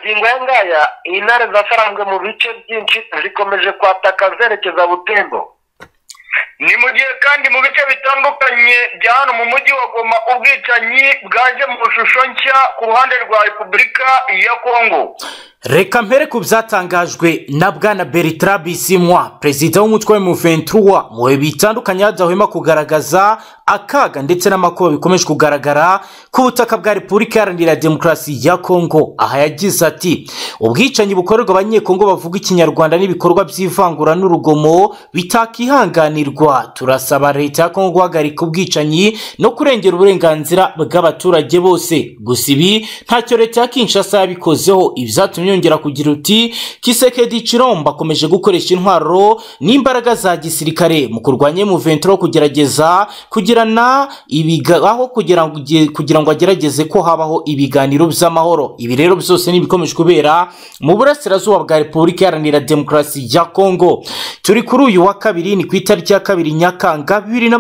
magingo aya ngaya intare zasarambwe mu bice byinshi zikomeje kwataka zerekeza Butembo. Ni mu gihe kandi mu bice bitandukanye bya hano mu mujyi wa Goma ubwicanyi bwaje mu shusho nshya ku ruhande rwa Repubulika ya Kongo. Reka mpere ku byatangajwe na Bwana Bertrand Bisimwa, perezida w'umutwe wa M23, mu bihe bitandukanye hadahwema kugaragaza akaga ndetse n'amakuba bikomeje kugaragara ku butaka bwa Repubulika Iharanira Demokarasi ya Kongo. Aha yagize ati ubwicanyi bukorerwa abanyekongo bavuga ikinyarwanda n'ibikorwa by'ivangura n'urugomo bitakihanganirwa. Turasaba leta ya Kongo guhagarika ubwicanyi no kurengera uburenganzira bw'abaturage bose. Gusa ibi ntacyo leta ya Kinshasa yabikozeho. Ibyatumye yongera kugira uti Kisekedi Chilombo akomeje gukoresha intwaro n'imbaraga za gisirikare mu kurwanya M23 kugerageza kugirana aho kugira ngo agerageze ko habaho ibiganiro by'amahoro. Ibi rero byose nibikomeje kubera mu burasirazuba bwa Repubulika Iharanira Demokarasi ya Kongo. Turi kuri uyu wa kabiri, ni ku itariki ya 2 Nyakanga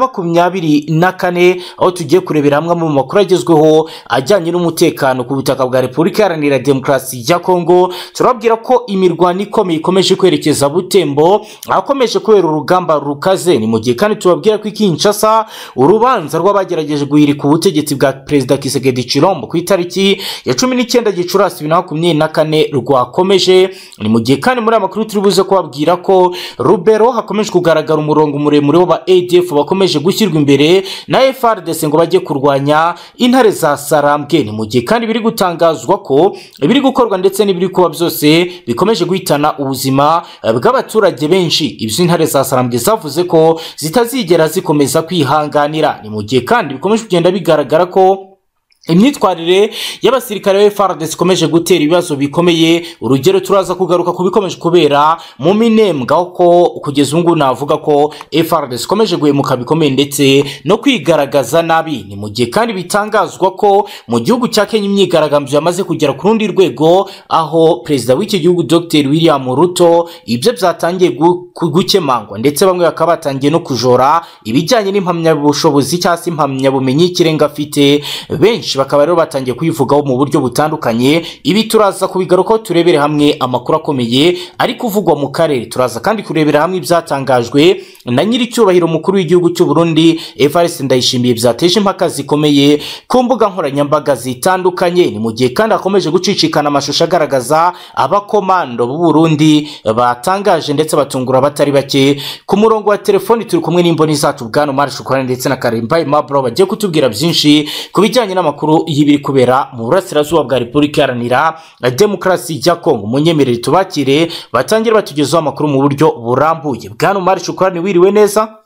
2024, aho tugiye kurebera hamwe mu makuru agezweho ajyanye n'umutekano ku butaka bwa Repubulika Iharanira Demokarasi ya Kongo. Turabwira ko imirwano ikomeye ikomeje kwerekeza Butembo, akomeje kubera urugamba rukaze. Ni mu gihe kandi tubabwira ko Kinshasa urubanza rw'abagerageje guhirika ubutegetsi bwa Perezida Kisekedi Chilombo ku itariki ya 19 Gicurasi 2024 rwakomeje. Ni mu gihe kandi muri amakuru turi buze kubabwira ko Rubero hakomeje kugaragara umurongo muremure w'aba ADF bakomeje gushyirwa imbere na FARDC ngo bajye kurwanya intare za Sarambwe. Ni mu gihe kandi biri gutangazwa ko biri gukorwa ndetse n'ibiri kuba byose bikomeje guhitana ubuzima bw'abaturage benshi. Ibyo intare za Sarambwe zavuze ko zitazigera zikomeza kwihanganira. Ni mu gihe kandi bikomeje kugenda bigaragara ko imyitwarire y'abasirikare ba FARDC ikomeje gutera ibibazo bikomeye. Urugero turaza kugaruka kubikomeje kubera mu Minembwe, ko kugeza ubu navuga ko FARDC ikomeje guhemuka bikomeye ndetse no kwigaragaza nabi. Ni mu gihe kandi bitangazwa ko mu gihugu cya Kenya imyigaragambyo yamaze kugera ku rundi rwego, aho perezida w'iki gihugu Dr William Ruto ibyo byatangiye gukemangwa ndetse bamwe bakaba batangiye no kujora ibijyanye n'impamyabushobozi cyangwa se impamyabumenyi y'ikirenga afite. Benshi bakaba rero batangiye kuyivugaho mu buryo butandukanye. Ibi turaza kubigarukaho turebere hamwe amakuru akomeye ari kuvugwa mu karere. Turaza kandi kurebera hamwe ibyatangajwe na nyiricyubahiro mukuru w'igihugu cy'u Burundi Evariste Ndayishimiye byateje impaka zikomeye ku mbuga nkoranyambaga zitandukanye. Ni mu gihe kandi akomeje gucicikana amashusho agaragaza abakomando b'u Burundi batangaje ndetse batungura batari bake. Ku murongo wa telefoni turi kumwe n'imboni zacu Bwana Omar Shukrani ndetse na Karemba Aimable bagiye kutubwira byinshi kubijyanye n'amakuru y'ibiri kubera mu burasirazuba bwa Repubulika Iharanira Demokarasi ya Kongo. Munyemerere tubakire batangira batugezaho amakuru mu buryo burambuye. Bwana Omar Shukrani, wiriwe neza?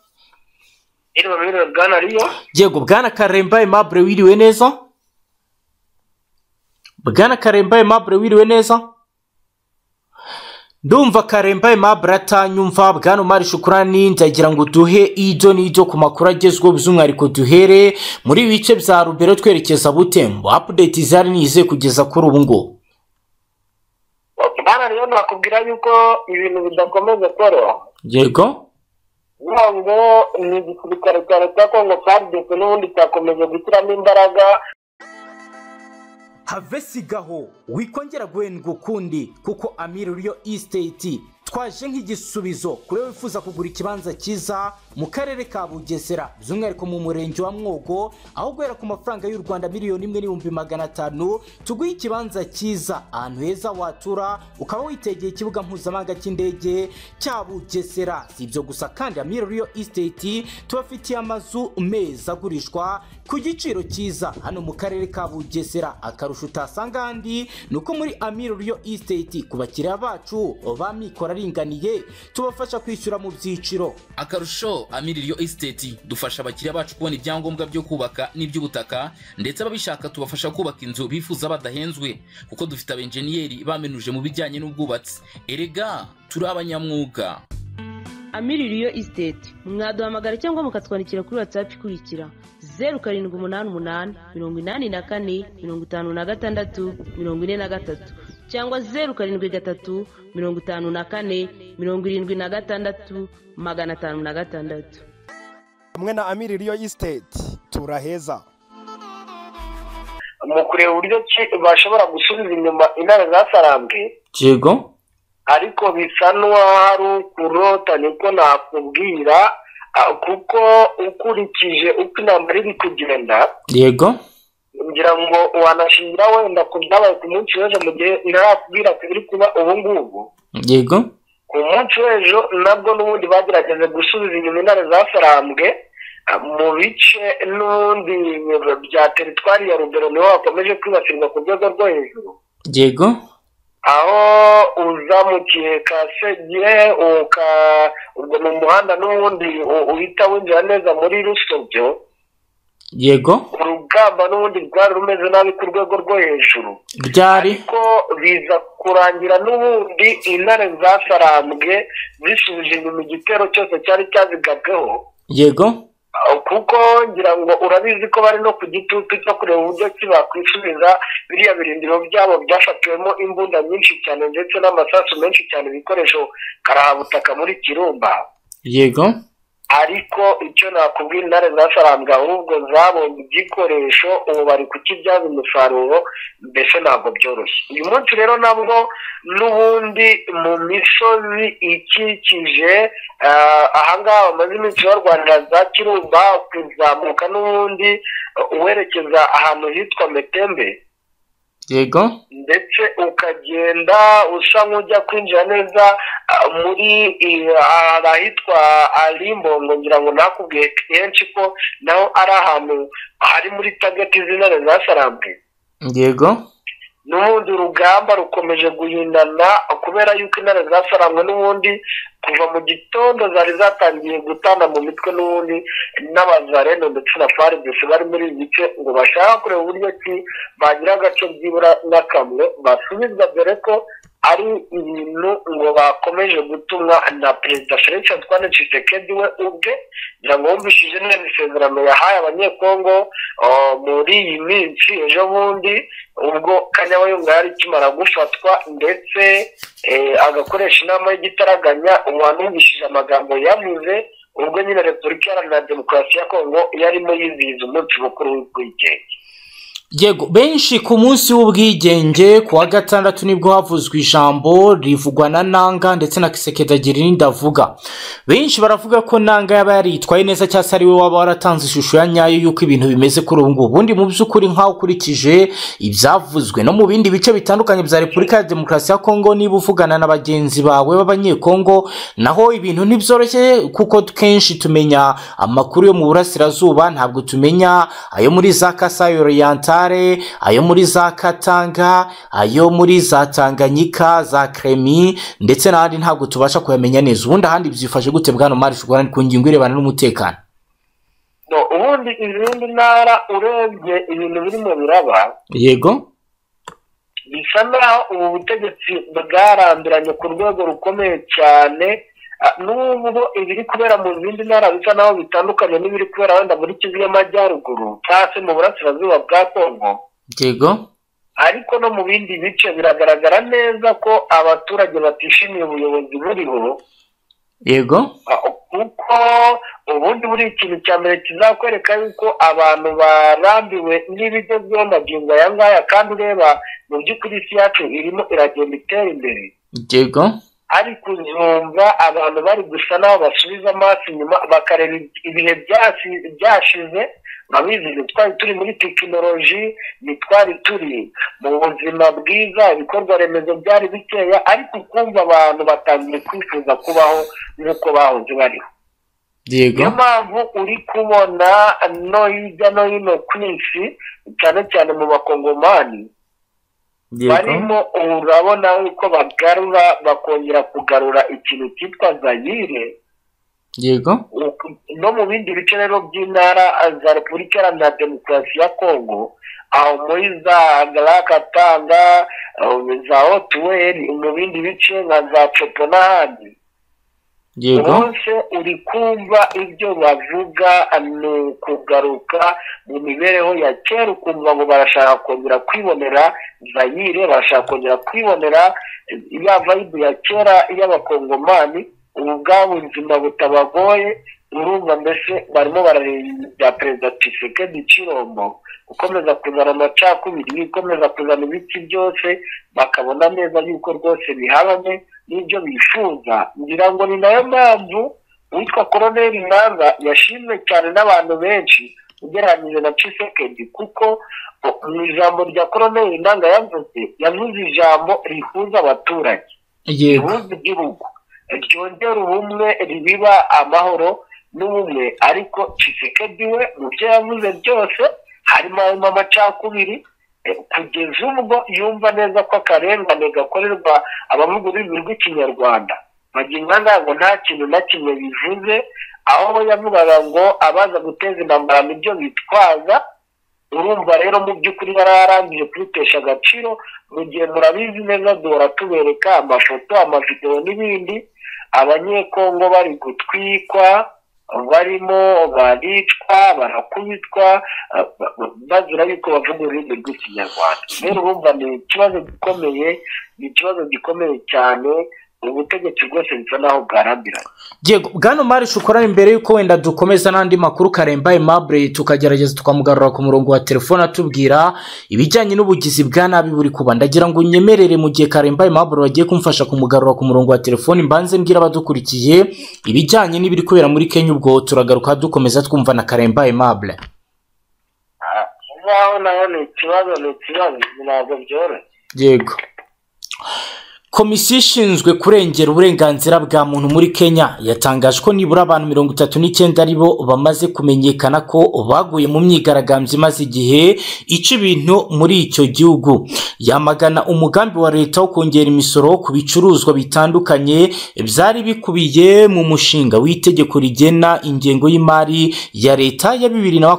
Wiriwe Bwana Rio. Yego. Bwana Karemba Aimable, wiriwe neza? Bwana Karemba Aimable, wiriwe neza? Ndumva Karemba Aimable atanyumva. Bwana Omar Shukrani, ndagira ngo duhe ido n'ido ku makuru agezweho, by'umwihariko duhere muri bice bya Rubero twerekeza Butembo. Update zari nize kugeza kuri ubu ngo. Bwana Rio, nakubwira yuko ibintu bidakomeza koroha. Yego. Ntabwo ni igisirikare cya leta ya Kongo FARDC n'ubundi cyakomeje gushyiramo imbaraga. Have sigaho wikongera guhendwa ukundi, kuko Amiruriyo Estate twaje nk'igisubizo kuri wifuza kugura ikibanza cyiza mu karere ka Bugesera, by'umwihariko mu murenge wa Mwogo, aho guhera ku mafaranga y'u Rwanda $1,500,000 tuguye ikibanza cyiza ahantu heza watura ukaba witegeye ikibuga mpuzamahanga cy'indege cya Bugesera. Si ibyo gusa kandi Amiruriyo Estate tubafitiye amazu meza agurishwa ku giciro cyiza hano mu karere ka Bugesera. Akarusho utasanga handi nuko muri Amiruriyo Estate ku bakiriya bacu ba mikora ringaniye tubafasha kwishyura mu byiciro. Akarusho Amiruriyo Estate dufasha abakiriya bacu kubona ibyangombwa byo kubaka n'iby'ubutaka, ndetse ababishaka tubafasha kubaka inzu bifuza badahenzwe, kuko dufite abenjeniyeri bamenuje mu bijyanye n'ubwubatsi. Erega turi abanyamwuga. Amiruriyo Estate mwaduhamagara cyangwa mukatwandikira kuri WhatsApp ikurikira 0788 84 56 43 cyangwa 0753 54 76 506. Hamwe na Amiruriyo Estate turaheza. mu kureba uburyo ki bashobora gusubiza inyuma intare zasarambwe. yego ariko bisa n'uwari ukurota niko nakubwira, kuko ukurikije uko intambara iri kugenda, yego ngira ngo wanashingira wenda ku byabaye ku munsi w'ejo mu gihe ntarakubwira ko biri kuba ubu ngubu. yego ku munsi w'ejo nabwo n'ubundi bagerageje gusubiza inyuma intare zasarambwe mu bice n'ubundi bya teritwari ya Rubero niho hakomeje kwibasirwa ku rwego rwo hejuru. yego aho uzamukiye Kasege ubwo mu muhanda n'ubundi uhita winjira neza muri Rusobyo. yego urugamba n'ubundi rwari rumeze nabi ku rwego rwo hejuru. ryari ariko biza kurangira n'ubundi intare zasarambwe zisubije inyuma igitero cyose cyari cyazigabweho. yego kuko ngira ngo urabizi ko bari no ku gitutu cyo kureba uburyo ki bakwisubiza biriya birindiro byabo byafatiwemo imbunda nyinshi cyane ndetse n'amasasu menshi cyane, ibikoresho karahabutaka muri Kirumba. yego ariko icyo nakubwira intare zasarambwe ahubwo zabonye igikoresho ubu bari kukibyaza umusaruro, mbese ntabwo byoroshye. uyu munsi rero nabwo n'ubundi mu misozi ikikije ahangaha bamaze iminsi barwanira za Kirumba kuzamuka n'ubundi uwerekeza ahantu hitwa Metembe. yego ndetse ukagenda usa nk'ujya kwinjira neza muri ahitwa Alimbongo, ngira ngo nakubwiye kenshi ko naho ari ahantu hari muri tageti z'intare zasarambwe. yego n'ubundi urugamba rukomeje guhindana kubera yuko intare zasarambwe n'ubundi kuva mu gitondo zari zatangiye gutana mu mitwe n'ubundi n'abazareno ndetse na FARDC bari muri ibi bice ngo bashaka kureba uburyo ki bagira agace byibura n'akamwe basubizwa, dore ko ari ibintu ngo bakomeje gutumwa na Perezida Felix Antoine Tshisekedi we ubwe. ngira ngo wumvishije neza isezerano yahaye abanyekongo muri iyi minsi ejo bundi ubwo Kanyabayonga yari kimara gufatwa ndetse agakoresha inama y'igitaraganya. Uwanumvishije amagambo yavuze ubwo nyine Repubulika Iharanira Demokarasi ya Kongo yarimo yizihiza umunsi mukuru w'ubwigenge. yego benshi ku munsi w'ubwigenge ku wa gatandatu nibwo havuzwe ijambo rivugwa na Nanga ndetse na Kisekedi agira irindi avuga. benshi baravuga ko Nanga yaba yaritwaye neza cyangwa se ari we waba waratanze ishusho ya nyayo y'uko ibintu bimeze kuri ubu ngubu. ubundi mu by'ukuri nk'aho ukurikije ibyavuzwe no mu bindi bice bitandukanye bya Repubulika ya Demokarasi ya Kongo, niba uvugana na bagenzi bawe b'abanyekongo, naho ibintu ntibyoroshye kuko kenshi tumenya amakuru yo mu burasirazuba, ntabwo tumenya ayo muri za Kasai Oriental, ayo muri za Katanga, ayo muri za Tanganyika, za Kremi ndetse n'ahandi ntabwo tubasha kuyamenya neza. ubundi ahandi byifashe gute bwana Marish Rwanda ku ngingo irebana n'umutekano? ubundi izindi ntara urebye ibintu birimo biraba, yego bisa naho ubu butegetsi bwarambiranye ku rwego rukomeye cyane. n'ubu ibiri kubera mu zindi ntara bisa naho bitandukanye n'ibiri kubera wenda muri Kivu y'Amajyaruguru cyangwa se mu burasirazuba bwa Kongo. yego ariko no mu bindi bice biragaragara neza ko abaturage batishimiye ubuyobozi buriho. yego kuko ubundi buri ikintu cya mbere kizakwereka yuko abantu barambiwe n'ibigezweho magingo aya ngaya, kandi ureba mu by'ukuri isi yacu irimo iragenda itera imbere. yego ariko uzumva abantu bari gusa naho basubiza amaso inyuma bakareba ibihe byashize. abizi twari turi muri tekinoloji, ntitwari turi mu buzima bwiza, ibikorwa remezo byari bikeya, ariko ukumva abantu batangiye kwifuza kubaho nk'uko bahoze bariho. niyo mpamvu uri kubona no hirya no hino ku isi cyane cyane mu bakongomani barimo urabona uko bakongera kugarura ikintu cyitwa Zaire. yego no mu bindi bice rero by'intara za Repubulika Iharanira Demokarasi ya Kongo, aho muri za Katanga, za Otuweri, mu bindi bice nka za Copo n'ahandi, bose uri kumva ibyo bavuga ni ukugaruka mu mibereho ya kera, ukumva ngo barashaka kongera kwibonera Zaire, barashaka kongera kwibonera ya vibe ya kera y'abakongomani, ubu bwabo ubuzima butabagoye urumva mbese barimo barareba bya perezida Tshisekedi Chilombo ukomeza kuzana amacakubiri, ukomeza kuzana ibiti byose, bakabona neza yuko rwose bihabanye n'ibyo bifuza. ngira ngo ni nayo mpamvu uwitwa Colonel Nanga yashimwe cyane n'abantu benshi ugereranyije na Tshisekedi, kuko mu ijambo rya Colonel Nanga yavuze ijambo rihuza abaturage, rihuza igihugu, ryongera ubumwe, ribiba amahoro n'ubumwe. ariko Tshisekedi we mu byo yavuze byose harimo amacakubiri, kugeza ubwo yumva neza ko akarengane gakorerwa abavuga ururimi rw'ikinyarwanda bagira ngo nta kintu na kimwe bivuze, aho yavugaga ngo abaza guteza intambara nibyo bitwaza. urumva rero mu by'ukuri bararangije kubitesha agaciro, mu gihe murabizi neza duhora tubereka amafoto, amavideo n'ibindi, abanyekongo bari gutwikwa, barimo baricwa, barakubitwa bazira yuko bavuga ururimi rw'ikinyarwanda. rero urumva ni ikibazo gikomeye, ni ikibazo gikomeye cyane. ubutegetsi bwose bisa naho bwarambiranye. Yego bwana Marisha ukorana imbere yuko wenda dukomeza n'andi makuru Karemba Aimable tukagerageza tukamugarura ku murongo wa telefone atubwira ibijyanye n'ubugizi bwa nabi buri kuba. ndagira ngo unyemerere mu gihe Karemba Aimable bagiye kumfasha kumugarura ku murongo wa telefone mbanze mbwira abadukurikiye ibijyanye n'ibiri kubera muri Kenya, ubwo turagaruka dukomeza twumva na Karemba Aimable. naho ni ikibazo ntabwo byoroshye. Yego Komisiyo ishinzwe kurengera uburenganzira bwa muntu muri Kenya yatangaje ko nibura abantu 39 aribo bamaze kumenyekana ko baguye mu myigaragambyo imaze igihe ica ibintu muri icyo gihugu. Yamagana umugambi wa leta wo kongera imisoro ku bicuruzwa bitandukanye byari bikubiye mu mushinga w'itegeko rigena ingengo y'imari ya leta ya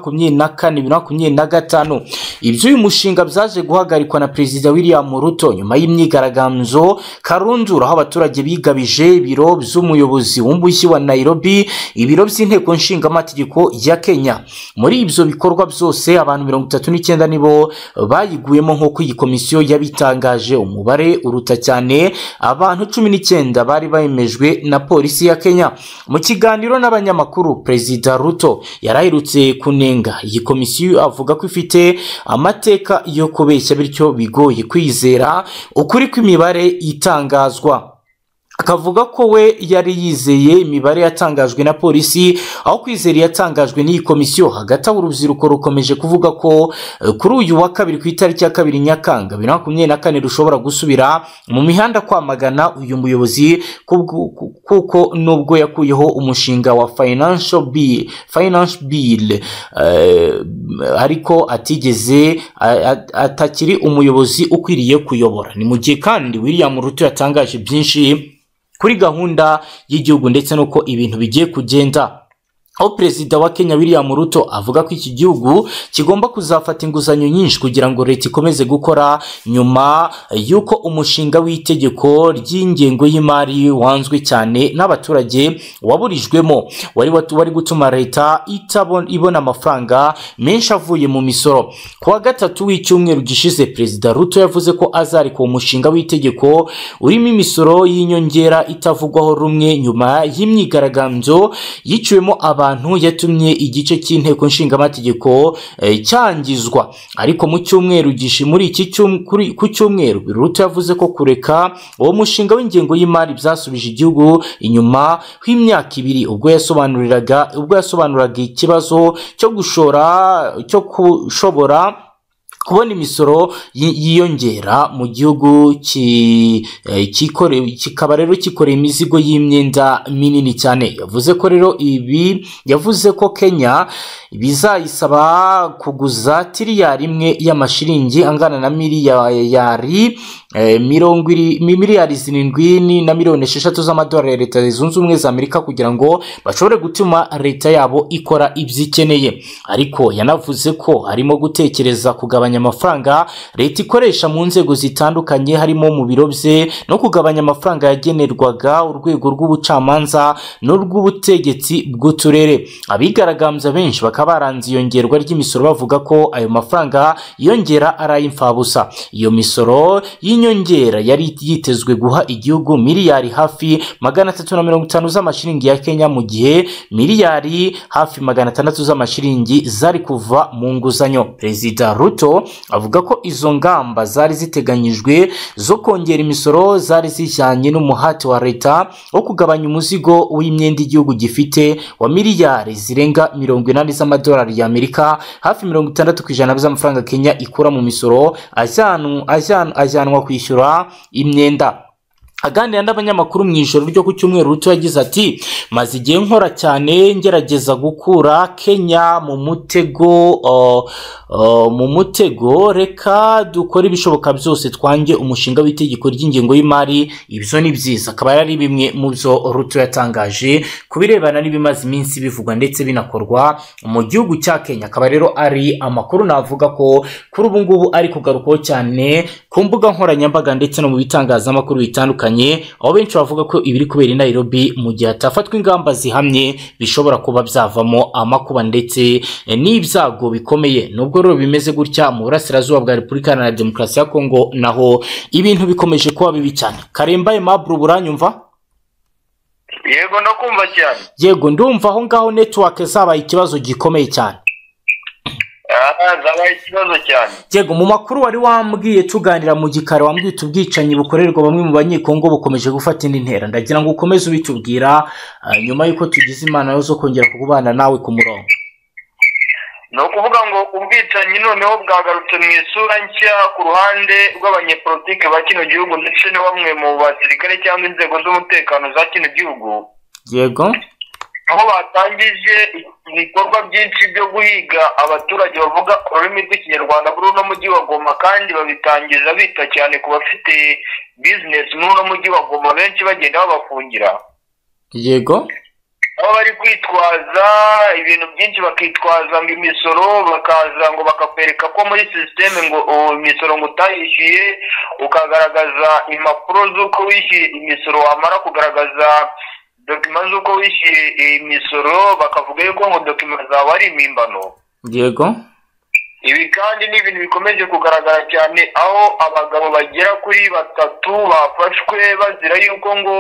2024-2025. Ibyo uyu mushinga byaje guhagarikwa na Perezida William Ruto nyuma y'imyigaragambyo Karundura, aho abaturage bigabije ibiro by'umuyobozi w'umujyi wa Nairobi, ibiro by'inteko nshingamategeko ya Kenya. Muri ibyo bikorwa byose abantu 39 nibo bayiguyemo nk'uko iyi komisiyo yabitangaje. Umubare uruta cyane abantu 19 bari bayemejwe na polisi ya Kenya. Mu kiganiro n'abanyamakuru, Perezida Ruto yarahirutse kunenga iyi komisiyo avuga ko ifite amateka yo kubeshya bityo bigoye kwizera ukuri kw'imibare itangazwa. Akavuga ko we yari yizeye imibare yatangajwe na polisi aho kwizera yatangajwe n'iyi komisiyo. Hagati aho urubyiruko rukomeje kuvuga ko kuri uyu wa kabiri ku itariki ya 2 Nyakanga 2024 rushobora gusubira mu mihanda kwamagana uyu muyobozi kuko nubwo yakuyeho umushinga wa finance bill ariko atakiri umuyobozi ukwiriye kuyobora. Ni mu gihe kandi William Ruto yatangaje byinshi kuri gahunda y'igihugu ndetse nuko ibintu bigiye kugenda. Aho Perezida wa Kenya William Ruto avuga ko iki gihugu kigomba kuzafata inguzanyo nyinshi kugira ngo leta ikomeze gukora, nyuma yuko umushinga w'itegeko ry'ingengo y'imari wanzwe cyane n'abaturage waburijwemo wari gutuma leta ibona amafaranga menshi avuye mu misoro. Kuwa gatatu w'icyumweru gishize, Perezida Ruto yavuze ko azareka umushinga w'itegeko urimo imisoro y'inyongera itavugwaho rumwe nyuma y'imyigaragambyo yiciwemo abantu yatumye igice cy'inteko nshingamategeko cyangizwa. Ariko mu cyumweru ku cyumweru Ruto yavuze ko kureka uwo mushinga w'ingengo y'imari byasubije igihugu inyuma y'imyaka 2 ubwo yasobanuraga ikibazo cyo gushobora kubona imisoro yiyongera mu gihugu kikaba rero kikoreye imizigo y'imyenda minini cyane. Yavuze ko Kenya bizayisaba kuguza tiriyari imwe y'amashiringi angana na miliyari 7 na miliyoni 6 z'amadolari ya Leta Zunze Ubumwe za Amerika kugira ngo bashobore gutuma leta yabo ikora ibyikeneye. Ariko yanavuze ko arimo gutekereza kugabanya amafaranga leta ikoresha mu nzego zitandukanye harimo mu biro bye no kugabanya amafaranga yagenerwaga urwego rw'ubucamanza n'urw'ubutegetsi bw'uturere. Abigaragambya benshi bakaba baranze iyongerwa ry'imisoro bavuga ko ayo mafaranga yongera ari ay'imfabusa. Iyo misoro n'inyongera yari yitezwe guha igihugu miliyari hafi 350 z'amashiringi ya Kenya, mu gihe miliyari hafi 600 z'amashiringi zari kuva mu nguzanyo. Perezida Ruto avuga ko izo ngamba zari ziteganyijwe zo kongera imisoro zari zijyanye n'umuhati wa leta wo kugabanya umuzigo w'imyenda igihugu gifite wa miliyari zirenga 80 z'amadolari y'Amerika, hafi 60% z'amafaranga Kenya ikura mu misoro ajyanwa kwishyura imyenda. Aganira n'abanyamakuru mu ijoro ryo ku cyumweru, Ruto yagize ati maze igihe nkora cyane ngerageza gukura Kenya mu mutego, reka dukora ibishoboka byose twange umushinga w'itegeko ry'ingengo y'imari. Ibyo ni byiza. Akaba yari bimwe mu byo Ruto yatangaje kubirebana n'ibimaze iminsi bivugwa ndetse binakorwa mu gihugu cya Kenya. Akaba rero ari amakuru navuga ko kuri ubu ngubu ari kugarukaho cyane ku mbuga nkoranyambaga ndetse no mu bitangazamakuru bitandukanye, aho benshi bavuga ko ibiri kubera i Nairobi mu gihe hatafatwa ingamba zihamye bishobora kuba byavamo amakuba ndetse n'ibyago bikomeye. Nubwo rero bimeze gutya mu burasirazuba bwa Repubulika Iharanira Demokarasi ya Kongo naho ibintu bikomeje kuba bibi cyane. Karemba Aimable, buranyumva? Yego ndakumva cyane. Yego, ndumva aho ngaho network zabaye ikibazo gikomeye cyane. Zabaye ikibazo cyane. Yego, mu makuru wari wambwiye tuganira mu gikari, wambwiye ubwicanyi bukorerwa bamwe mu banyekongo bukomeje gufata indi ntera. Ndagira ngo ukomeze ubitubwira nyuma yuko tugize imana zo kongera kugubana nawe ku murongo. No kuvuga ngo ubwicanyi noneho bwagarutse mu isura nshya ku ruhande rw'abanyepolitike ba kino gihugu ndetse na bamwe mu basirikare cyangwa inzego z'umutekano za kino gihugu. Yego, aho batangije ibikorwa byinshi byo guhiga abaturage bavuga ururimi rw'ikinyarwanda muri uno mujyi wa Goma, kandi babitangiza bita cyane ku bafite business muri uno mujyi wa Goma, benshi bagenda babafungira. yego, aho bari kwitwaza ibintu byinshi, bakitwaza ngo imisoro, bakaza ngo bakakwereka ko muri systeme ngo imisoro ngo utayishyuye, ukagaragaza impapuro z'uko wishyuye imisoro, wamara kugaragaza dokima z'uko wishyuye imisoro bakavuga yuko ngo dokima zawe ari impimbano. yego. Ibi kandi ni ibintu bikomeje kugaragara cyane, aho abagabo bagera kuri 3 bafashwe bazira yuko ngo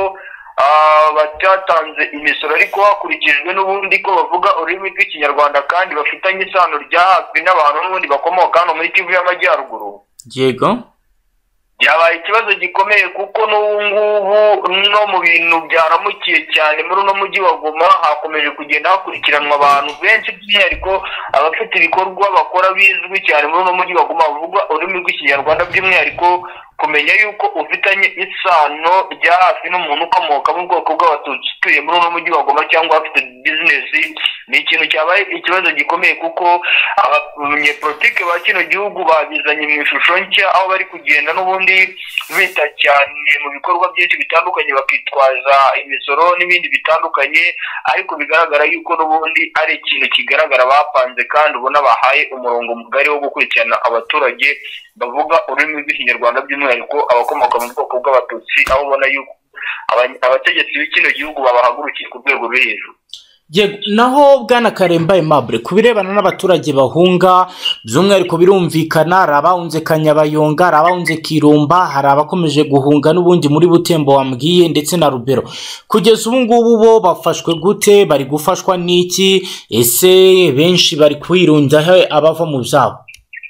batatanze imisoro, ariko hakurikijwe n'ubundi ko bavuga ururimi rw'ikinyarwanda kandi bafitanye isano rya hafi n'abantu n'ubundi bakomoka hano muri Kivu y'Amajyaruguru. Yego, byabaye ikibazo gikomeye kuko n'ubu ngubu no mu bintu byaramukiye cyane muri uno mujyi wa Goma, hakomeje kugenda hakurikiranwa abantu benshi, by'umwihariko abafite ibikorwa bakora bizwi cyane muri uno mujyi wa Goma bavuga ururimi rw'ikinyarwanda, by'umwihariko kumenya yuko ufitanye isano rya hafi n'umuntu ukomoka mu bwoko bw'abatutsi utuye muri uno mujyi wa Goma cyangwa afite business, ni ikintu cyabaye ikibazo gikomeye kuko abanyepolitike ba kino gihugu babizanye mu ishusho nshya, aho bari kugenda n'ubundi bita cyane mu bikorwa byinshi bitandukanye, bakitwaza imisoro n'ibindi bitandukanye, ariko bigaragara yuko n'ubundi ari ikintu kigaragara bapanze kandi ubona bahaye umurongo mugari wo gukurikirana abaturage bavuga ururimi rw'ikinyarwanda, by'umwihariko abakomoka mu bwoko bw'abatutsi, aho ubona yuko abategetsi b'ikino gihugu babahagurukiye ku rwego rwo hejuru. Naho Bwana Karemba Aimable, kubirebana n'abaturage bahunga, by'umwihariko birumvikana hari abahunze Kanyabayonga, hari abahunze Kirumba, hari abakomeje guhunga n'ubundi muri Butembo wambwiye ndetse na Rubero. Kugeza ubu ngubu bo bafashwe gute? Bari gufashwa n'iki? Ese benshi bari kwirundaho abava mu byabo?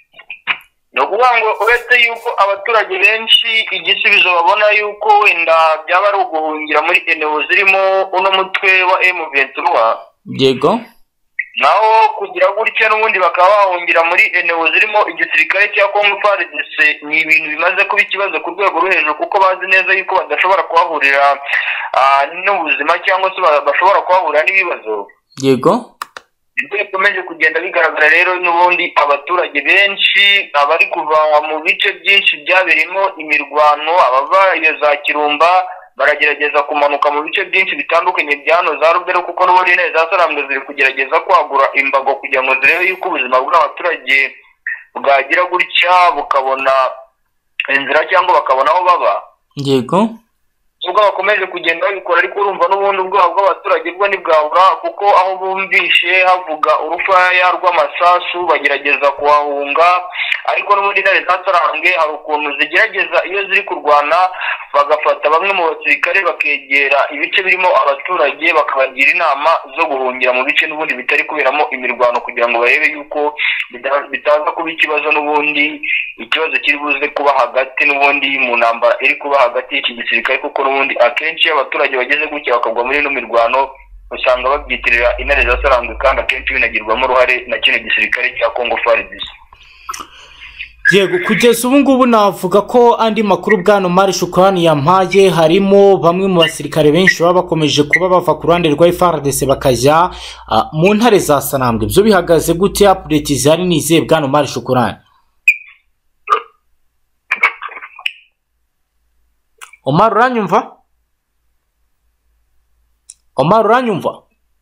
No kuvuga ngo uretse yuko abaturage benshi igisubizo babona yuko wenda byaba ari uguhungira muri eneo zirimo uno mutwe wa M23. Yego, naho kugira gutya n'ubundi bakaba bahungira muri eneo zirimo igisirikare cya Congo FARDC, ni ibintu bimaze kuba ikibazo ku rwego rwo hejuru, kuko bazi neza yuko badashobora kuhahurira n'ubuzima cyangwa se bashobora kuhahurira n'ibibazo. yego, bikomeje kugenda bigaragara rero n'ubundi abaturage benshi abari kuva mu bice byinshi byabereyemo imirwano, abava za Kirumba baragerageza kumanuka mu bice byinshi bitandukanye byano za Rubero, kuko n'ubundi neza zarambwe ziri kugerageza kwagura imbago kugira ngo zirebe yuko ubuzima bw'abaturage bwagira gutya bukabona inzira cyangwa bakabona aho baba. yego. ubwo bakomeje kugenda babikora, ariko urumva n'ubundi ubwoba bw'abaturage bwo ntibwabura, kuko aho bumvishe havuga urufaya rw'amasasu bagerageza kuhahunga, ariko n'ubundi intare zasarambwe hari ukuntu zigerageza iyo ziri kurwana bagafata bamwe mu basirikare bakegera ibice birimo abaturage bakabagira inama zo guhungira mu bice n'ubundi bitari kuberamo imirwano kugira ngo barebe yuko bitaza kuba ikibazo n'ubundi ikibazo kiri buze kuba hagati n'ubundi mu ntambara iri kuba hagati y'iki gisirikare kuko n'ubundi akenshi iyo abaturage bageze gutya bakagwa muri ino mirwano usanga babyitirira intare zasarambwe kandi akenshi binagirwamo uruhare na kino gisirikare cya Congo FARDC. Yego, kugeza ubu ngubu navuga ko andi makuru bwana Omar Shukrani yampaye harimo bamwe mu basirikare benshi baba bakomeje kuba bava ku ruhande rwa FARDC bakajya mu ntare za Sanambwe. Ibyo bihagaze gute? Update zari nize bwana Omar Shukrani. Omar uranyumva? Omar uranyumva?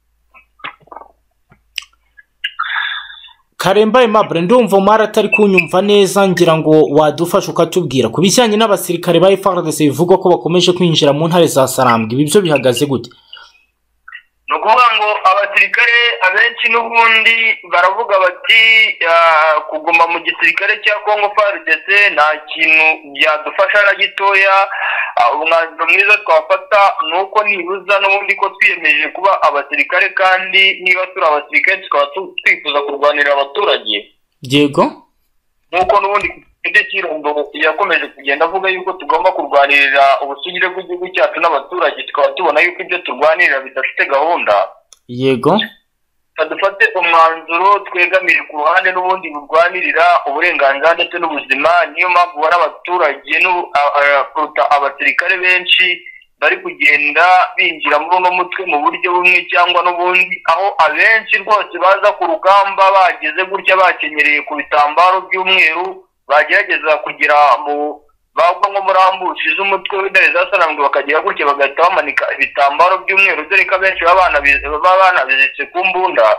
Karemba Aimable ndumva Omar atari kunyumva neza, ngira ngo wadufasha ukatubwira ku bijyanye n'abasirikare ba FARDC bivugwa ko bakomeje kwinjira mu ntare za Sanambwe. Ibi byo bihagaze gute? Nukuvuga ngo abasirikare abenshi n'ubundi baravuga bati kuguma mu gisirikare cya Congo FARDC nta kintu byadufasha na gitoya. Umwanzuro mwiza twafata nuko nibuza n'ubundi ko twiyemeje kuba abasirikare kandi niba turi abasirikare tukaba twifuza kurwanira abaturage. Yego, nuko n'ubundi Kirundo yakomeje kugenda avuga yuko tugomba kurwanirira ubusugire bw'igihugu cyacu n'abaturage, tukaba tubona yuko ibyo turwanirira bidafite gahunda. Yego, dufate umwanzuro twegamire ku ruhande n'ubundi burwanirira uburenganzira ndetse n'ubuzima. Niyo mpamvu bari abaturage kuruta abasirikare benshi bari kugenda binjira muri uno mutwe mu buryo bumwe cyangwa n'ubundi, aho abenshi rwose baza ku rugamba bageze gutya bakenyereye ku bitambaro by'umweru, bagerageza kugira mu bagwa nko muri ambushi z'umutwe w'intare zasarambwe bakagira gutya bagahita bamanika ibitambaro by'umweru, dore ko abenshi baba bizitse ku mbunda.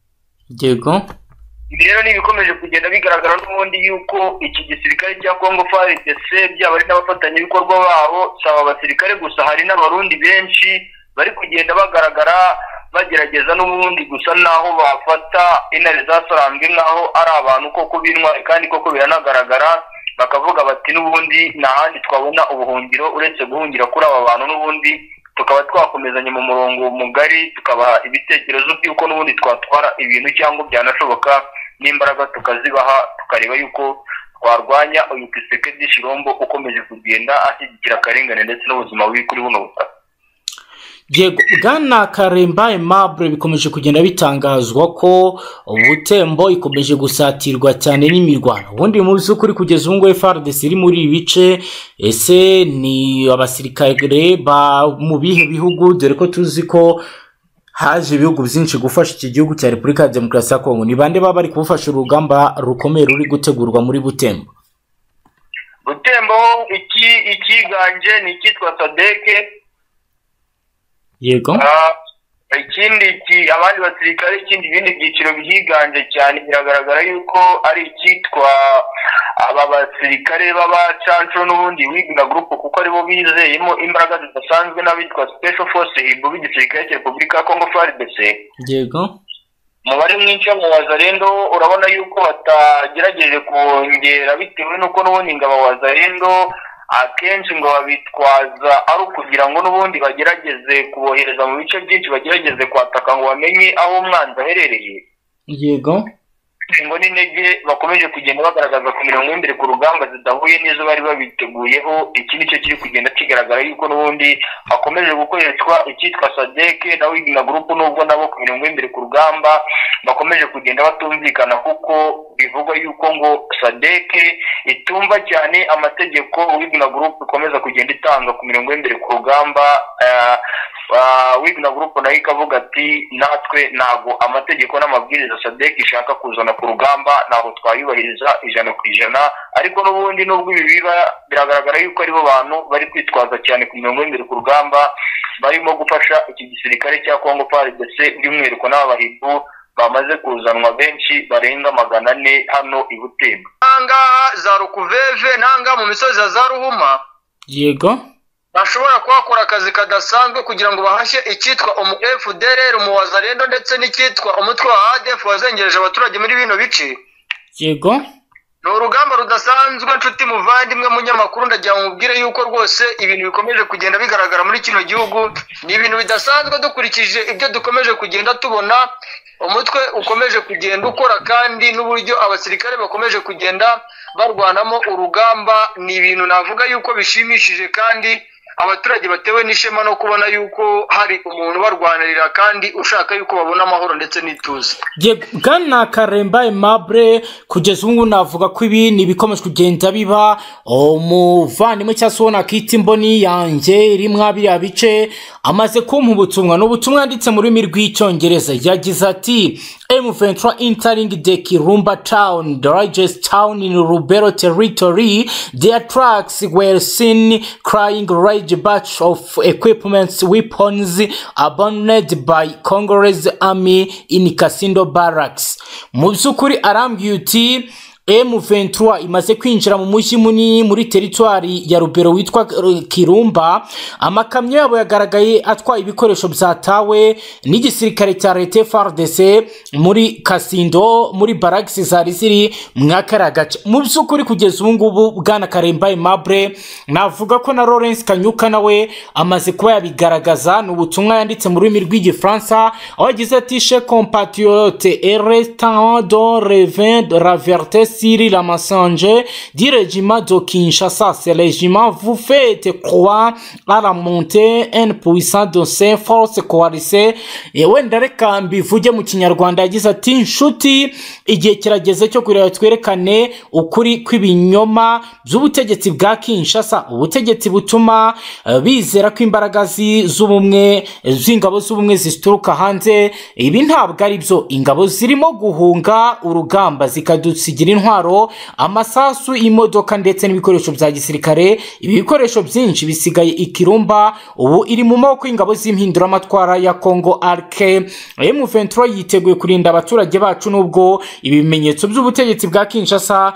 yego, ibi rero ni ibikomeje kugenda bigaragara n'ubundi yuko iki gisirikare cya Congo FARDC byaba ari n'abafatanyabikorwa babo, saba abasirikare gusa, hari n'abarundi benshi bari kugenda bagaragara bagerageza n'ubundi gusa naho bafata intare zasarambwe nkaho ari abantu koko b'intwari kandi koko biranagaragara, bakavuga bati n'ubundi n'ahandi twabona ubuhungiro uretse guhungira kuri aba bantu, n'ubundi tukaba twakomezanya mu murongo mugari tukabaha ibitekerezo by'uko n'ubundi twatwara ibintu cyangwa byanashoboka n'imbaraga tukazibaha, tukareba yuko twarwanya uyu Tshisekedi Tshilombo ukomeje kugenda ashyigikira akarengane ndetse n'ubuzima bubi kuri buno butaka. Yego, bwana Karemba Aimable bikomeje kugenda bitangazwa ko Butembo ikomeje gusatirwa cyane n'imirwano. Ubundi mu by'ukuri kugeza ubu ngo FARDC iri muri ibi bice, ese ni abasirikare ba mu bihe bihugu? Dore ko tuzi ko haje ibihugu byinshi gufasha iki gihugu cya Repubulika ya Demokarasi ya Kongo. Ni bande baba bari kubufasha urugamba rukomeye ruri gutegurwa muri Butembo? Butembo ikiganje ni icyitwa SADC. Yego, ikindi abandi basirikare ibindi byiciro byiganje cyane biragaragara yuko ari icyitwa aba basirikare b'abacanco n'ubundi Wigna Group, kuko aribo bizeyemo imbaraga zidasanzwe n'abitwa Special Force Hibu b'igisirikare cya Repubulika ya Congo FARDC. yego, umubare mwinshi w'abawazalendo urabona yuko batagerageje kongera bitewe n'uko n'ubundi ngo abawazalendo akenshi ngo babitwaza ari ukugira ngo n'ubundi bagerageze kubohereza mu bice byinshi, bagerageze kwataka ngo bamenye aho umwanzi aherereye. yego, ngo n'intege bakomeje kugenda bagaragaza ku mirongo y'imbere ku rugamba zidahuye n'izo bari babiteguyeho. Iki nicyo kiri kugenda kigaragara yuko n'ubundi hakomeje gukoreshwa icyitwa SADC na Wigna Group, nubwo nabo ku mirongo y'imbere ku rugamba bakomeje kugenda batumvikana, kuko bivugwa yuko ngo SADC itumva cyane amategeko Wigna Group ikomeza kugenda itanga ku mirongo y'imbere ku rugamba. Wigna Group nayo ikavuga ati natwe ntago amategeko n'amabwiriza SADC ishaka kuzana ku rugamba ntago twayubahiriza 100%, ariko n'ubundi nubwo ibi biba biragaragara yuko aribo bantu bari kwitwaza cyane ku mirongo y'imbere ku rugamba, barimo gufasha iki gisirikare cya Congo FARDC, by'umwihariko n'abahibu bamaze kuzanwa benshi barenga 400 hano i Butembo. Nanga za Rukuveve, nanga mu misozi za Ruhuma. yego, bashobora kuhakora akazi kadasanzwe kugira ngo bahashye icyitwa FDLR umuwazalendo ndetse n'icyitwa umutwe wa ADF wazengereje abaturage muri bino bice. yego, ni urugamba rudasanzwe nshuti muvandimwe munyamakuru, ndagira ngo mubwire yuko rwose ibintu bikomeje kugenda bigaragara muri kino gihugu ni ibintu bidasanzwe dukurikije ibyo dukomeje kugenda tubona, umutwe ukomeje kugenda ukora kandi n'uburyo abasirikare bakomeje kugenda barwanamo urugamba, ni ibintu navuga yuko bishimishije kandi abaturage batewe n'ishema no kubona yuko hari umuntu barwanirira kandi ushaka yuko babona amahoro ndetse n'ituze. Bwana Karemba Aimable, kugeza ubu navuga ko ibi ni bikomeje kugenda biba umuvandimwe cyangwa se ubona akita imboni yanjye iri mwabiriya bice amaze kumpa ubutumwa, n'ubutumwa yanditse mu rurimi rw'icyongereza, yagize ati M23 entering the Kirumba town, the largest town in Rubero territory. Their trucks were seen crying large batch of equipments, weapons abandoned by Congolese army in Kasindo barracks. Mu by'ukuri arambwiye uti M23 imaze kwinjira mu mujyi munini muri teritwari ya Rubero witwa Kirumba. Amakamyo yabo yagaragaye atwaye ibikoresho byatawe n'igisirikare cya leta FARDC muri Kasindo muri barracks zari ziri mwakaragace. Mu by'ukuri kugeza ubu ngubu Bwana Karemba Aimable navuga ko na Lawrence Kanyuka nawe amaze kuba yabigaragaza, n'ubutumwa yanditse mu rurimi rw'igifaransa aho yagize ati che compatriote et restant de revin de la vérité Cyril Amasange du régiment de Kinshasa. Ce régiment vous fait croire à la montée en puissance de ces forces coalisées. Wenda reka mbivuge mu Kinyarwanda, yagize ati inshuti, igihe kirageze cyo kureba twerekane ukuri kw'ibinyoma by'ubutegetsi bwa Kinshasa, ubutegetsi butuma bizera ko imbaraga z'ubumwe z'ingabo z'ubumwe zituruka hanze. Ibi ntabwo ari byo, ingabo zirimo guhunga urugamba zikadusigira intwaro, amasasu, imodoka ndetse n'ibikoresho bya gisirikare. Ibi bikoresho byinshi bisigaye Ikirumba, ubu iri mu maboko y'ingabo z'impinduramatwara ya Congo ARC. M23 yiteguye kurinda abaturage bacu nubwo ibimenyetso by'ubutegetsi bwa Kinshasa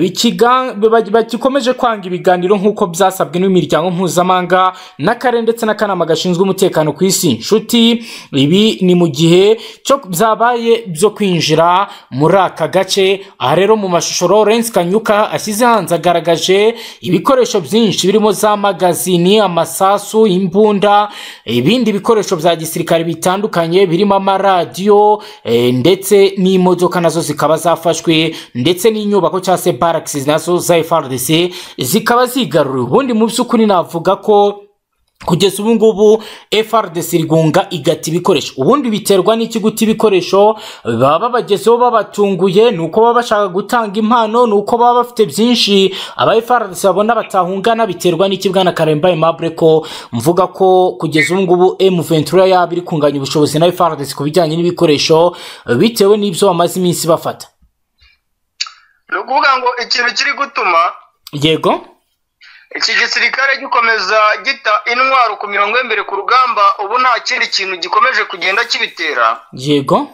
bagikomeje kwanga ibiganiro nk'uko byasabwe n'imiryango mpuzamahanga n'akarere ndetse n'akanama gashinzwe umutekano ku isi. Nshuti, ibi ni mu gihe cyo byabaye byo kwinjira muri aka gace. Aha rero mu mashusho Lawrence Kanyuka ashyize hanze agaragaje ibikoresho byinshi birimo za magazini, amasasu, imbunda, ibindi bikoresho bya gisirikare bitandukanye birimo amaradiyo ndetse n'imodoka nazo zikaba zafashwe, ndetse n'inyubako cyangwa se barracks nazo za FARDC zikaba zigaruriwe. Ubundi mu by'ukuri navuga ko kugeza ubu ngubu FARDC rigunga igati ibikoresho. Ubundi biterwa n'iki guta ibikoresho? Baba bagezeho babatunguye, nuko baba bashaka gutanga impano, nuko baba bafite byinshi aba FARDC babona batahungana? Biterwa n'iki Bwana Karemba Aimable ko mvuga ko kugeza ubu ngubu M23 yaba iri kunganya ubushobozi na FARDC ku bijyanye n'ibikoresho bitewe n'ibyo bamaze iminsi bafata? Ni ukuvuga ngo ikintu kiri gutuma yego iki gisirikare gikomeza gita intwaro ku mirongo y'imbere ku rugamba, ubu nta kindi kintu gikomeje kugenda kibitera. Yego,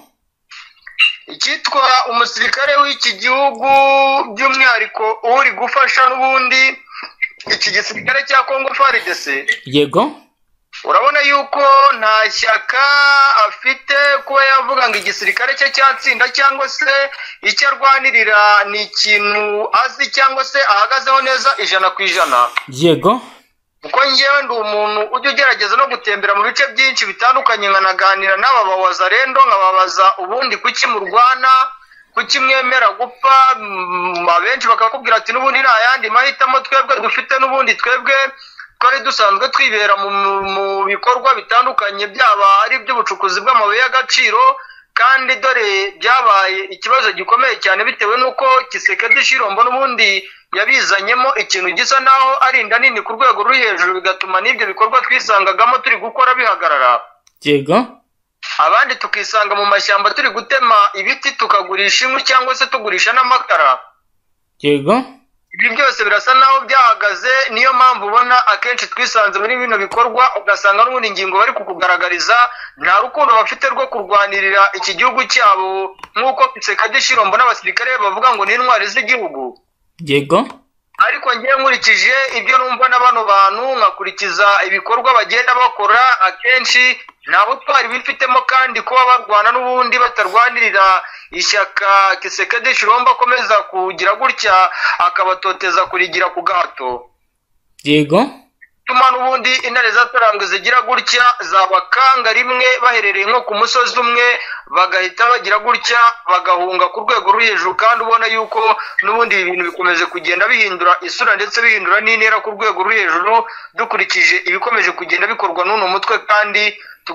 icyitwa umusirikare w'iki gihugu by'umwihariko uri gufasha n'ubundi iki gisirikare cya Congo FARDC. Yego, urabona yuko nta shyaka afite kuba yavuga ngo igisirikare cye cyatsinda cyangwa se icyo arwanirira ni ikintu azi cyangwa se ahagazeho neza 100%. Yego, kuko ngewe ndi umuntu ujya ugerageza no gutembera mu bice byinshi bitandukanye, nkanaganira n'aba bawazarendo, nkababaza ubundi kuki murwana, kuki mwemera gupfa. Abenshi bakakubwira ati n'ubundi nta yandi mahitamo twebwe dufite, n'ubundi twebwe twari dusanzwe twibera mu bikorwa bitandukanye, byaba ari iby'ubucukuzi bw'amabuye y'agaciro, kandi dore byabaye ikibazo gikomeye cyane bitewe n'uko Kisekedi Shirombo n'ubundi yabizanyemo ikintu gisa naho ari inda nini ku rwego ruri hejuru, bigatuma n'ibyo bikorwa twisangagamo turi gukora bihagarara. Yego, abandi tukisanga mu mashyamba turi gutema ibiti tukagurisha inkwi cyangwa se tugurisha n'amakara. Yego, ibi byose birasa naho byahagaze. Niyo mpamvu ubona akenshi twisanze muri bino bikorwa, ugasanga n'ubundi ingingo bari kukugaragariza nta rukundo bafite rwo kurwanirira iki gihugu cyabo, nk'uko Kisekedi Shirombo n'abasirikare bavuga ngo ni intwari z'igihugu. Yego, ariko ngiye nkurikije ibyo numva na bano bantu, nkakurikiza ibikorwa bagenda bakora, akenshi nta butwari bifitemo kandi kuba barwana n'ubundi batarwanirira ishyaka Kisekedi Chilombo akomeza kugira gutya akabatoteza kurigira ku gahato. Yego tuma n'ubundi intare zatarambwe zigira gutya zabakanga rimwe baherereye nko ku musozi umwe bagahita bagira gutya bagahunga ku rwego ruri hejuru, kandi ubona yuko n'ubundi ibintu bikomeje kugenda bihindura isura ndetse bihindura n'intera ku rwego ruri hejuru dukurikije ibikomeje kugenda bikorwa n'uno mutwe, kandi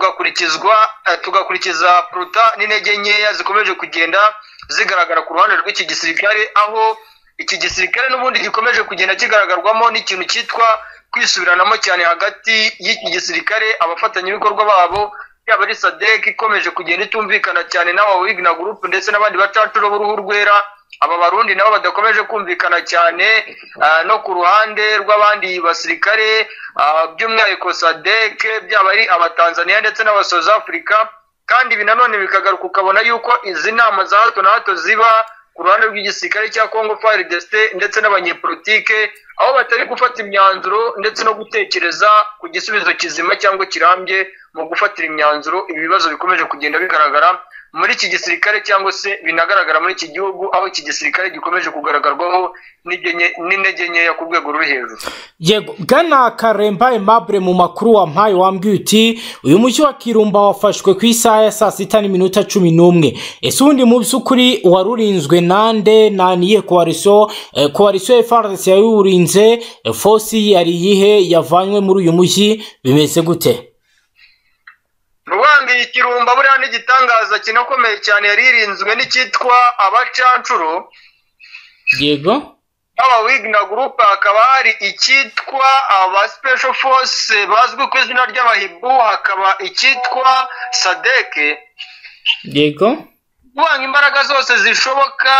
tugakurikiza pruta n'intege nkeya zikomeje kugenda zigaragara ku ruhande rw'iki gisirikare, aho iki gisirikare n'ubundi gikomeje kugenda kigaragarwamo n'ikintu cyitwa kwisubiranamo cyane hagati y'iki gisirikare abafatanyabikorwa babo, yaba ari SADC ikomeje kugenda itumvikana cyane n'aba Wagner Group ndetse n'abandi bacacuro b'uruhu rwera, aba barundi nabo badakomeje kumvikana cyane no ku ruhande rw'abandi basirikare by'umwihariko SADC, byaba ari abatanzania ndetse n'aba South Africa. Kandi ibi nanone bikagaruka ukabona yuko izi nama za hato na hato ziba ku ruhande rw'igisirikare cya Congo FARDC ndetse n'abanyepolitike, aho batari gufata imyanzuro ndetse no gutekereza ku gisubizo kizima cyangwa kirambye mu gufatira imyanzuro ibibazo bikomeje kugenda bigaragara muri iki gisirikare cyangwa se binagaragara muri iki gihugu, aho iki gisirikare gikomeje kugaragarwaho n'intege nkeya ku rwego ruri hejuru. Yego Bwana Karemba Aimable, mu makuru wampaye wambwiye uti uyu mujyi wa Kirumba wafashwe ku isaha ya 6:11. Ese undi mu by'ukuri warurinzwe nande naniye coalition FARDC yawurinze, force yari yihe yavanywe muri uyu mujyi, bimeze gute? Rwanda Kirumba buriya n'igitangaza kinakomeye cyane yaririnzwe n'icyitwa abacancuro. Yego aba Wagner Group, hakaba hari icyitwa aba Special Force bazwi ku izina ry'abahibu, hakaba icyitwa SADC. Yego kubanga imbaraga zose zishoboka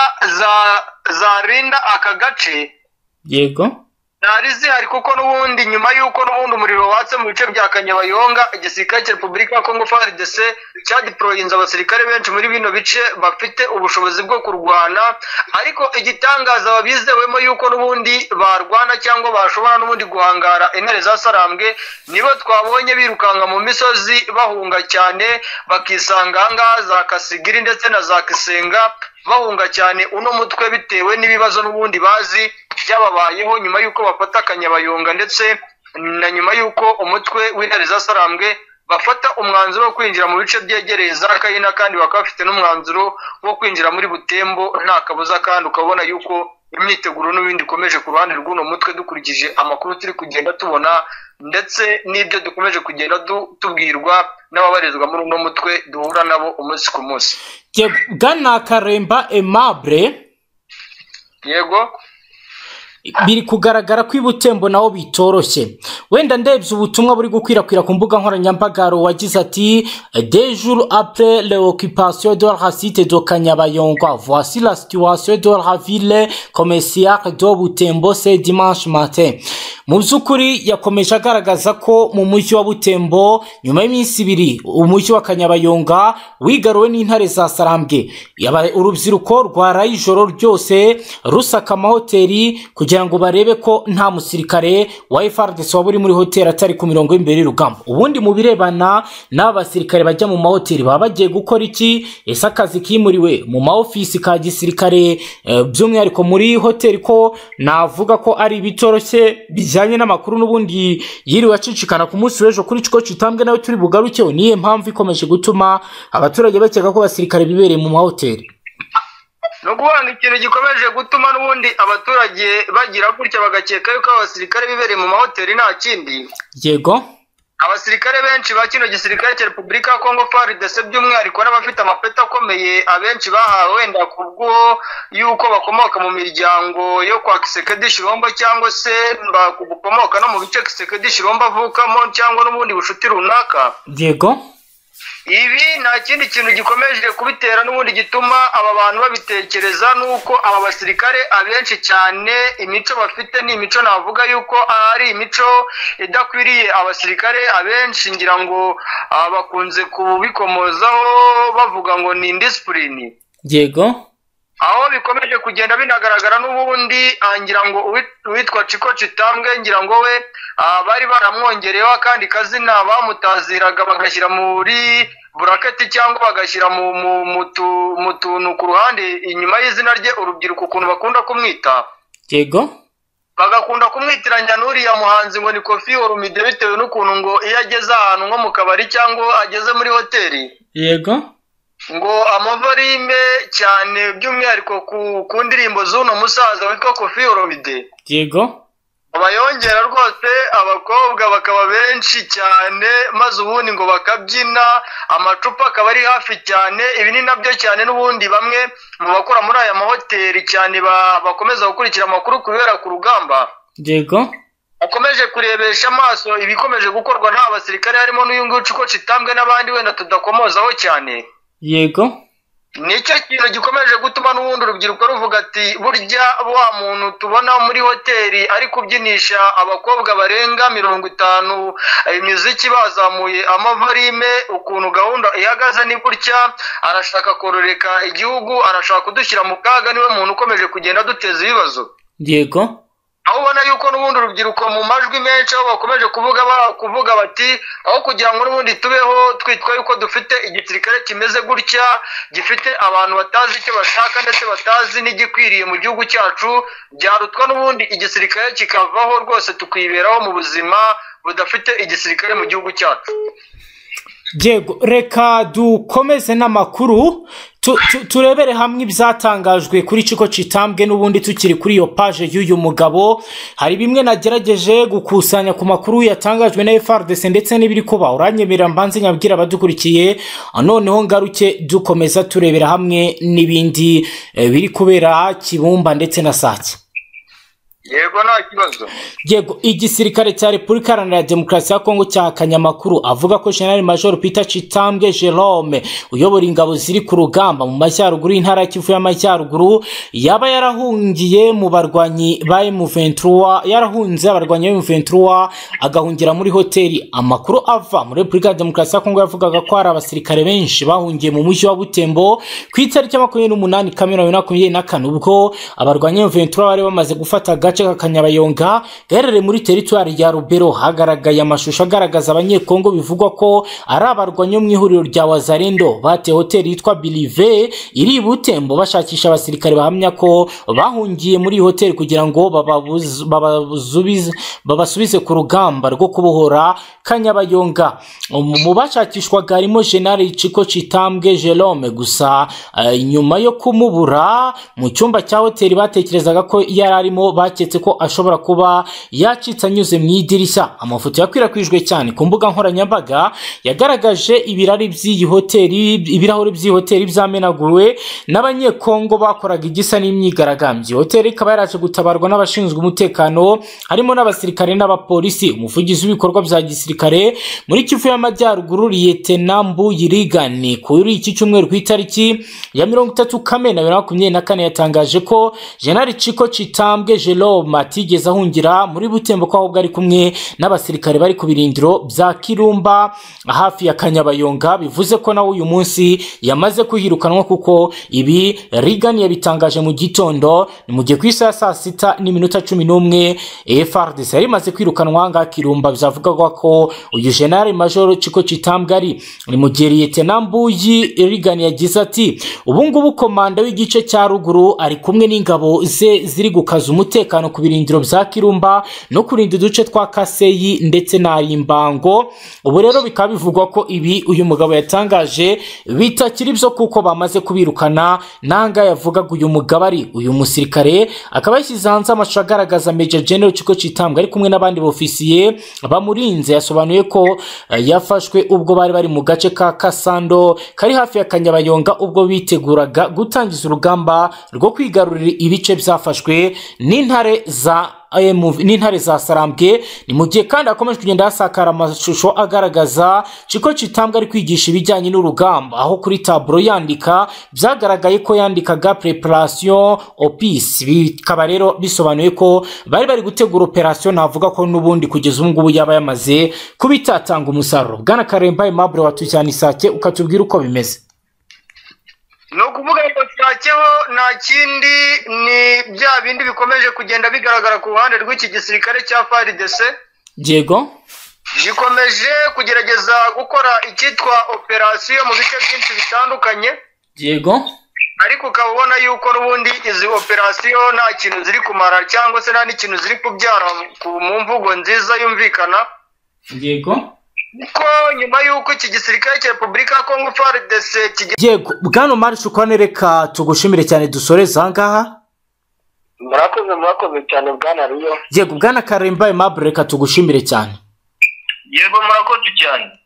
zarinda aka gace. Yego ntari zihari kuko n'ubundi nyuma y'uko n'ubundi umuriro watse mu bice bya Kanyabayonga, igisirikare cya Repubulika ya Congo FARDC cyadeployinze abasirikare benshi muri bino bice bafite ubushobozi bwo kurwana, ariko igitangaza babizewemo yuko n'ubundi barwana cyangwa bashobora n'ubundi guhangara intare za Sarambwe, nibo twabonye birukanka mu misozi bahunga cyane bakisanga ahangaha za Kasigiri ndetse na za Kisenga, bahunga cyane uno mutwe bitewe n'ibibazo n'ubundi bazi byababayeho nyuma y'uko bafata Kanyabayonga ndetse na nyuma y'uko umutwe w'intare za Sarambwe bafata umwanzuro wo kwinjira mu bice byegereye za Kayina, kandi bakaba bafite n'umwanzuro wo kwinjira muri Butembo nta kabuza, kandi ukabona y'uko imyiteguro n'ibindi ikomeje ku ruhande rw'uno mutwe dukurikije amakuru turi kugenda tubona ndetse n'ibyo dukomeje kugenda tubwirwa n'ababarizwa muri uno mutwe duhura nabo umunsi ku munsi. Bwana Karemba Aimable, yego biri kugaragara ko Butembo naho bitoroshye. Wenda ndebye ubutumwa buri gukwirakwira ku mbuga nkoranyambaga wagize ati des jours après l'occupation de la cité de Kanyabayonga, voici la situation de la ville commerciale de Butembo ce dimanche matin. Mu by'ukuri yakomeje agaragaza ko mu mujyi wa Butembo nyuma y'iminsi ibiri umujyi wa Kanyabayonga wigaruwe n'intare za Sarambwe, urubyiruko rwaraye ijoro ryose rusaka amahoteli kugira ngo barebe ko nta musirikare wa FARDC waba uri muri hoteli atari ku mirongo y'imbere y'urugamba. Ubundi mu birebana n'abasirikare bajya mu mahoteli baba bagiye gukora iki? Ese akazi kimuriwe mu maofisi ka gisirikare by'umwihariko muri hoteli ko navuga ko ari bitoroshye bijyanye n'amakuru n'ubundi yiriwe acicikana ku munsi w'ejo kuri Ciko Kitambwe nawe turi bugarukeho. Niye mpamvu ikomeje gutuma abaturage bakeka ko abasirikare bibereye mu mahoteli? no guhanga ikintu gikomeje gutuma n'ubundi abaturage bagira gutya bagakeka yuko abasirikare bibereye mu mahoteli nta kindi. Yego abasirikare benshi ba kino gisirikare cya Repubulika ya Congo FARDC by'umwihariko n'abafite amapeta akomeye abenshi bahawe wenda kubwo yuko bakomoka mu miryango yo kwa Kisekedi Chilombo cyangwa se bakomoka no mu bice Kisekedi Chilombo avukamo cyangwa n'ubundi bushuti runaka. Yego ibi nta kindi kintu gikomeje kubitera n'ubundi gituma aba bantu babitekereza nuko aba basirikare abenshi cyane imico bafite ni imico navuga yuko ari imico idakwiriye abasirikare abenshi, ngira ngo bakunze kubikomozaho bavuga ngo ni indiscipline. Yego aho bikomeje kugenda binagaragara n'ubundi ngira ngo uwitwa Chiko Chitambwe ngira ngo we bari baramwongereyeho akandi kazina bamutaziraga bagashyira muri buraketi cyangwa bagashyira mu tuntu ku ruhande inyuma y'izina rye urubyiruko ukuntu bakunda kumwita. Yego. Bagakunda kumwitiranya n'uriya muhanzi ngo ni Koffi Olomide bitewe n'ukuntu ngo iyo ageze ahantu nko mu kabari cyangwa ageze muri hoteli. Yego. Ngo amavarime cyane by'umwihariko ku ndirimbo z'uno musaza witwa Koffi Olomide. Yego. Abayongera rwose abakobwa bakaba benshi cyane maze ubundi ngo bakabyina amacupa akaba ari hafi cyane. Ibi ni nabyo cyane n'ubundi bamwe mu bakora muri aya mahoteli cyane bakomeza gukurikira amakuru kubera ku rugamba. Yego. Akomeje kurebesha amaso ibikomeje gukorwa n'abasirikare harimo n'uyu nguyu Chiko Chitambwe n'abandi wenda tudakomozaho cyane. Yego. Nicyo kintu gikomeje gutuma n'ubundi urubyiruko ruvuga ati burya wa muntu tubona muri hoteli ari kubyinisha abakobwa barenga 50 imiziki bazamuye amavarime ukuntu gahunda ihagaze ni gutya arashaka kororeka igihugu arashaka kudushyira mu kaga niwe muntu ukomeje kugenda duteza ibibazo. Yego. Aho ubona yuko n'ubundi urubyiruko mu majwi menshi aho bakomeje kuvuga bati aho kugira ngo n'ubundi tubeho twitwa yuko dufite igisirikare kimeze gutya gifite abantu batazi icyo bashaka ndetse batazi n'igikwiriye mu gihugu cyacu byarutwa n'ubundi igisirikare kikavaho rwose tukwiberaho mu buzima budafite igisirikare mu gihugu cyacu. Yego, reka dukomeze n'amakuru turebere hamwe ibyatangajwe kuri Chiko Chitambwe n'ubundi tukiri kuri iyo page y'uyu mugabo. Hari bimwe nagerageje gukusanya ku makuru yatangajwe na FARDC ndetse n'ibiri kuba uranyemerera mbanze nyabwira abadukurikiye noneho ngaruke dukomeza turebera hamwe n'ibindi biri kubera Kibumba ndetse na Sake. Yego nta kibazo. Yego, igisirikare cya Repubulika Iharanira Demokarasi ya Kongo cya Kanyamakuru avuga ko General Major Peter Chitambwe Jerome uyobora ingabo ziri ku rugamba mu majyaruguru y'intara ya Kivu y'Amajyaruguru yaba yarahungiye mu barwanyi ba M23 yarahunze abarwanyi ba M23 agahungira muri hoteli. Amakuru ava muri Repubulika Demokarasi ya Kongo yavugaga ko hari abasirikare benshi bahungiye mu mujyi wa Butembo ku itariki 28 Kamena 2024 ubwo abarwanyi ba M23 bari bamaze gufata gace ka Kanyabayonga gaherereye muri teritwari ya Rubero. Hagaragaye amashusho agaragaza abanyekongo bivugwa ko ari abarwanyi mu ihuriro rya Wazalendo bateye hoteli yitwa Bilive iri Butembo bashakisha abasirikare bahamya ko bahungiye muri hoteli kugira ngo babasubize ku rugamba rwo kubohora Kanyabayonga. Mu bashakishwaga harimo General Chiko Chitambwe Jerome gusa nyuma yo kumubura mu cyumba cya hoteli batekerezaga ko yari arimo baketse ko ashobora kuba yacitse anyuze mu idirishya. Amafoto yakwirakwijwe cyane ku mbuga nkoranyambaga yagaragaje ibirahuri by'iyi hoteli byamenaguwe n'abanyekongo bakoraga igisa n'imyigaragambyo. Hoteli ikaba yaraje gutabarwa n'abashinzwe umutekano harimo n'abasirikare n'abapolisi. Umuvugizi w'ibikorwa bya gisirikare muri Kivu y'Amajyaruguru Lieutenant Mbuyirigani kuri iki cyumweru ku itariki ya 30 Kamena 2024 yatangaje ko General Chiko Chitambwe Jerome atigeze ahungira muri Butembo ko ahubwo ari kumwe n'abasirikare bari ku birindiro bya Kirumba hafi ya Kanyabayonga. Bivuze ko nawe uyu munsi yamaze kuhirukanwa kuko ibi Rigani yabitangaje mu gitondo ni mu gihe ku isaha saa 6:11 FARDC yari maze kwirukanwa nga Kirumba. Byavugaga ko uyu General Major Chiko Chitambwe ari mu gihe Lieutenant Mbuyirigani yagize ati ubu ngubu komanda w'igice cya ruguru ari kumwe n'ingabo ze ziri gukaza umutekano ku birindiro bya Kirumba no kurinda uduce twa Kaseyi ndetse na Rimbango. Ubu rero bikaba bivugwa ko ibi uyu mugabo yatangaje bitakiri byo kuko bamaze kubirukana. Nanga yavugaga uyu mugabo ari uyu musirikare akaba yashyize hanze amashusho agaragaza Major General Chiko Chitambwe ari kumwe n'abandi ofisiye bamurinze. Yasobanuye ko yafashwe ubwo bari mu gace ka Kasando kari hafi ya Kanyabayonga ubwo biteguraga gutangiza urugamba rwo kwigarurira ibice byafashwe n'intare za Sarambwe. Ni mu gihe kandi akomeje kugenda hasakara amashusho agaragaza Chiko Chitambwe ari kwigisha ibijyanye n'urugamba aho kuri taburo yandika byagaragaye ko yandikaga preparation opis. Bikaba rero bisobanuye ko bari gutegura operation navuga ko n'ubundi kugeza ubu ngubu yaba yamaze kubitatanga umusaruro. Bwana Karemba Aimable watujyana Isake ukatubwira uko bimeze. no kuvuga ngo twakeho nta kindi ni bya bindi bikomeje kugenda bigaragara ku ruhande rw'iki gisirikare cya FARDC yego gikomeje kugerageza gukora icyitwa operasiyo mu bice byinshi bitandukanye yego ariko ukaba ubona yuko n'ubundi izi operasiyo nta kintu ziri kumara cyangwa se nta n'ikintu ziri kubyara mu mvugo nziza yumvikana yego ko nyuma y'uko iki gisirikare cya Repubulika ya Kongo FARDC yego bwana Omar Shukwane reka tugushimire cyane dusoreza aha ngaha murakoze cyane bwana Riyo yego bwana Karemba Aimable reka tugushimire cyane yego murakoze cyane